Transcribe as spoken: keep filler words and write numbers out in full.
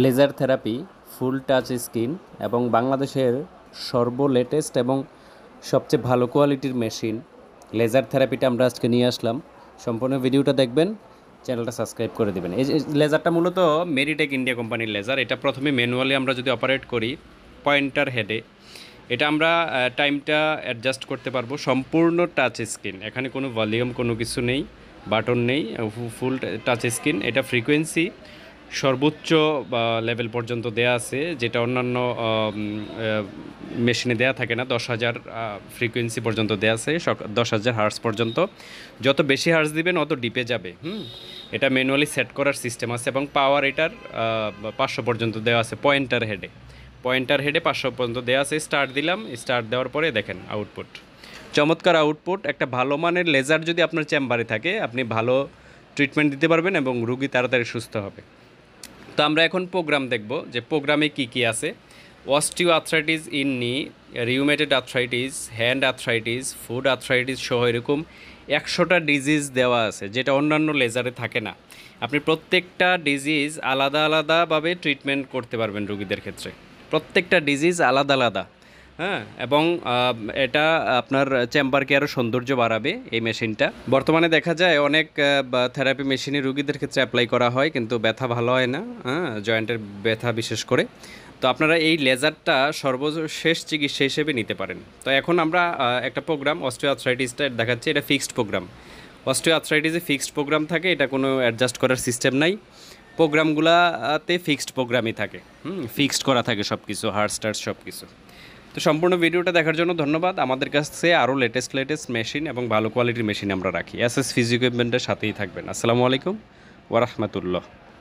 Laser therapy, full touch screen এবং বাংলাদেশের সর্ব লেটেস্ট এবং সবচেয়ে ভালো কোয়ালিটির মেশিন লেজার থেরাপিটা আমরা আজকে নিয়ে আসলাম। সম্পূর্ণ ভিডিওটা দেখবেন, চ্যানেলটা সাবস্ক্রাইব করে দেবেন। এই যে লেজারটা মূলত মেরিটেক ইন্ডিয়া কোম্পানির লেজার। এটা প্রথমে ম্যানুয়ালি আমরা যদি অপারেট করি পয়েন্টার হেডে, এটা আমরা টাইমটা অ্যাডজাস্ট করতে পারবো। সম্পূর্ণ টাচ স্ক্রিন, এখানে কোনো ভলিউম কোনো কিছু নেই, বাটন নেই, ফুল টাচ স্ক্রিন। এটা ফ্রিকোয়েন্সি সর্বোচ্চ লেভেল পর্যন্ত দেয়া আছে, যেটা অন্যান্য মেশিনে দেয়া থাকে না। দশ হাজার ফ্রিকোয়েন্সি পর্যন্ত দেয়া আছে, দশ হাজার হার্স পর্যন্ত। যত বেশি হার্স দিবেন অত ডিপে যাবে। হুম এটা ম্যানুয়ালি সেট করার সিস্টেম আছে এবং পাওয়ার এটার পাঁচশো পর্যন্ত দেওয়া আছে। পয়েন্টার হেডে পয়েন্টার হেডে পাঁচশো পর্যন্ত দেওয়া আছে। স্টার্ট দিলাম, স্টার্ট দেওয়ার পরে দেখেন আউটপুট, চমৎকার আউটপুট। একটা ভালো মানের লেজার যদি আপনার চেম্বারে থাকে, আপনি ভালো ট্রিটমেন্ট দিতে পারবেন এবং রুগী তাড়াতাড়ি সুস্থ হবে। তো আমরা এখন প্রোগ্রাম দেখব যে প্রোগ্রামে কি কি আছে। Osteo arthritis in knee, rheumatoid arthritis, hand arthritis, foot arthritis সহ এরকম একশোটা ডিজিজ দেওয়া আছে, যেটা অন্যান্য লেজারে থাকে না। আপনি প্রত্যেকটা ডিজিজ আলাদা আলাদাভাবে ট্রিটমেন্ট করতে পারবেন রুগীদের ক্ষেত্রে। প্রত্যেকটা ডিজিজ আলাদা আলাদা। হ্যাঁ, এবং এটা আপনার চেম্বারকে আরও সৌন্দর্য বাড়াবে এই মেশিনটা। বর্তমানে দেখা যায় অনেক থেরাপি মেশিনে রুগীদের ক্ষেত্রে অ্যাপ্লাই করা হয়, কিন্তু ব্যথা ভালো হয় না। হ্যাঁ, জয়েন্টের ব্যথা বিশেষ করে। তো আপনারা এই লেজারটা সর্বশেষ চিকিৎসা হিসেবে নিতে পারেন। তো এখন আমরা একটা প্রোগ্রাম অস্টিও আর্থ্রাইটিসটা দেখাচ্ছি। এটা ফিক্সড প্রোগ্রাম। অস্টিও আর্থ্রাইটিসে ফিক্সড প্রোগ্রাম থাকে, এটা কোনো অ্যাডজাস্ট করার সিস্টেম নাই। প্রোগ্রামগুলোতে ফিক্সড প্রোগ্রামই থাকে। হুম ফিক্সড করা থাকে সব কিছু, হার্ট স্টার্ট সব কিছু। তো সম্পূর্ণ ভিডিওটা দেখার জন্য ধন্যবাদ। আমাদের কাছে আরও লেটেস্ট লেটেস্ট মেশিন এবং ভালো কোয়ালিটির মেশিন আমরা রাখি। এস এস ফিজিও ইকুইপমেন্টের সাথেই থাকবেন। আসসালামু আলাইকুম ওয়া রাহমাতুল্লাহ।